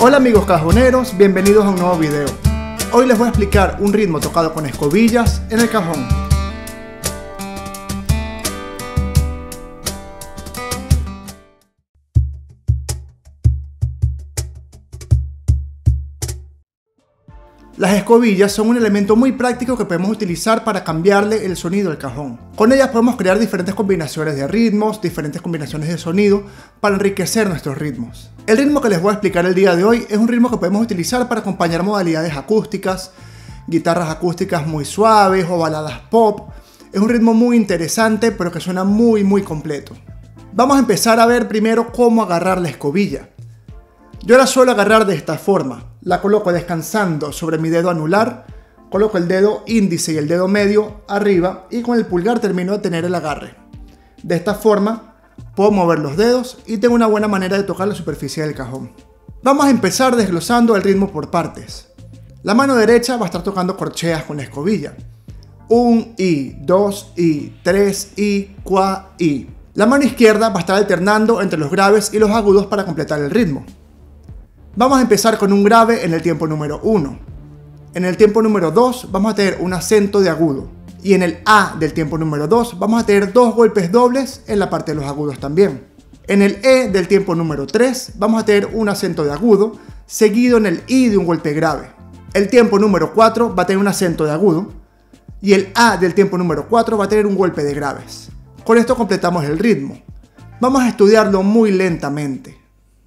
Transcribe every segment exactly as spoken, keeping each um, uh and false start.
Hola amigos cajoneros, bienvenidos a un nuevo video. Hoy les voy a explicar un ritmo tocado con escobillas en el cajón. Las escobillas son un elemento muy práctico que podemos utilizar para cambiarle el sonido al cajón. Con ellas podemos crear diferentes combinaciones de ritmos, diferentes combinaciones de sonido para enriquecer nuestros ritmos. El ritmo que les voy a explicar el día de hoy es un ritmo que podemos utilizar para acompañar modalidades acústicas, guitarras acústicas muy suaves o baladas pop. Es un ritmo muy interesante pero que suena muy muy completo. Vamos a empezar a ver primero cómo agarrar la escobilla. Yo la suelo agarrar de esta forma. La coloco descansando sobre mi dedo anular, coloco el dedo índice y el dedo medio arriba y con el pulgar termino de tener el agarre. De esta forma puedo mover los dedos y tengo una buena manera de tocar la superficie del cajón. Vamos a empezar desglosando el ritmo por partes. La mano derecha va a estar tocando corcheas con la escobilla. Un I, dos I, tres I, cuatro I. La mano izquierda va a estar alternando entre los graves y los agudos para completar el ritmo. Vamos a empezar con un grave en el tiempo número uno. En el tiempo número dos vamos a tener un acento de agudo. Y en el A del tiempo número dos vamos a tener dos golpes dobles en la parte de los agudos también. En el E del tiempo número tres vamos a tener un acento de agudo seguido en el I de un golpe grave. El tiempo número cuatro va a tener un acento de agudo. Y el A del tiempo número cuatro va a tener un golpe de graves. Con esto completamos el ritmo. Vamos a estudiarlo muy lentamente.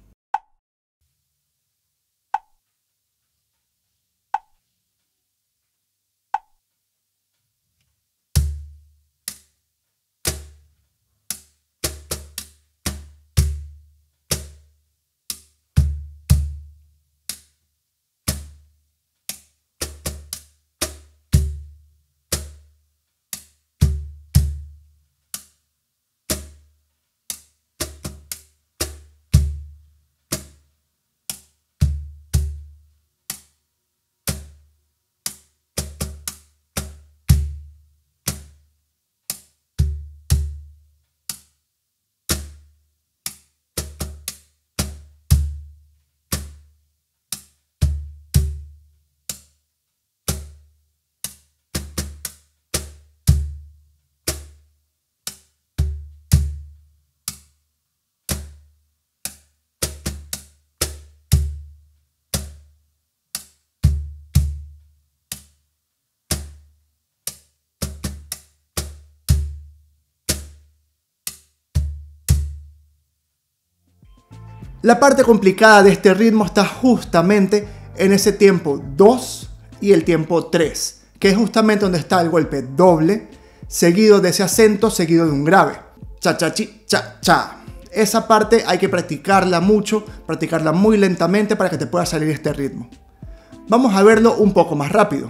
La parte complicada de este ritmo está justamente en ese tiempo dos y el tiempo tres, que es justamente donde está el golpe doble, seguido de ese acento, seguido de un grave. Cha, cha, chi, cha, cha. Esa parte hay que practicarla mucho, practicarla muy lentamente para que te pueda salir este ritmo. Vamos a verlo un poco más rápido.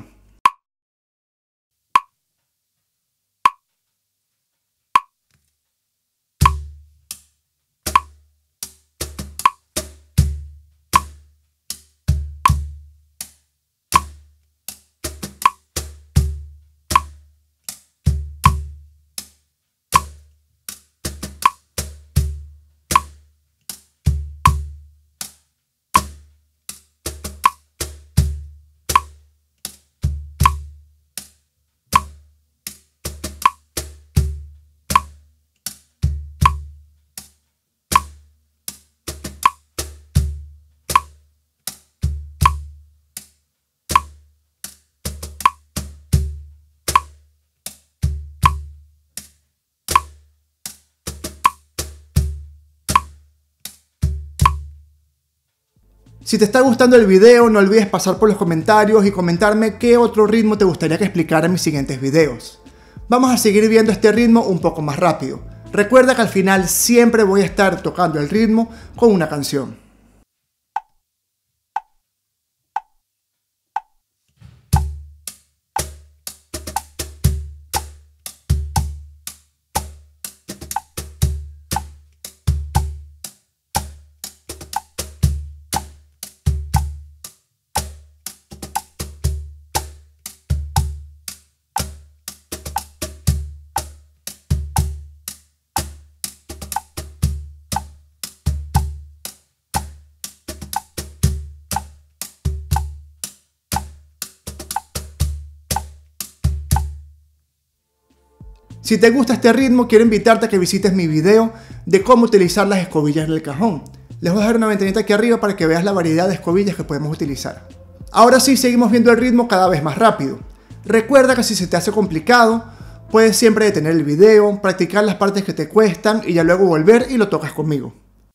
Si te está gustando el video, no olvides pasar por los comentarios y comentarme qué otro ritmo te gustaría que explicara en mis siguientes videos. Vamos a seguir viendo este ritmo un poco más rápido. Recuerda que al final siempre voy a estar tocando el ritmo con una canción. Si te gusta este ritmo, quiero invitarte a que visites mi video de cómo utilizar las escobillas del cajón. Les voy a dejar una ventanita aquí arriba para que veas la variedad de escobillas que podemos utilizar. Ahora sí, seguimos viendo el ritmo cada vez más rápido. Recuerda que si se te hace complicado, puedes siempre detener el video, practicar las partes que te cuestan y ya luego volver y lo tocas conmigo.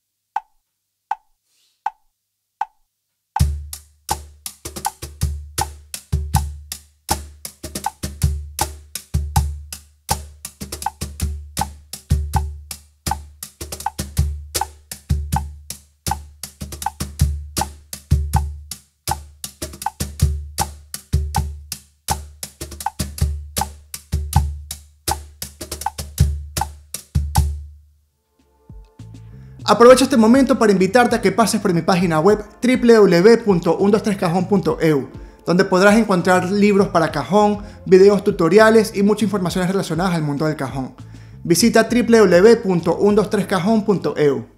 Aprovecho este momento para invitarte a que pases por mi página web w w w punto ciento veintitrés cajón punto e u, donde podrás encontrar libros para cajón, videos tutoriales y muchas informaciones relacionadas al mundo del cajón. Visita w w w punto ciento veintitrés cajón punto e u.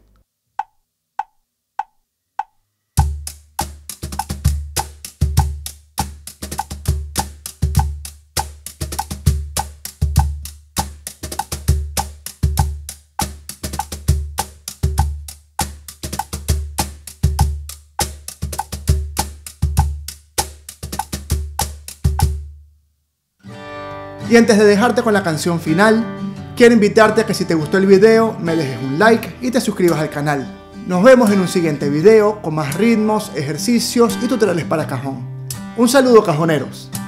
Y antes de dejarte con la canción final, quiero invitarte a que si te gustó el video me dejes un like y te suscribas al canal. Nos vemos en un siguiente video con más ritmos, ejercicios y tutoriales para cajón. Un saludo, cajoneros.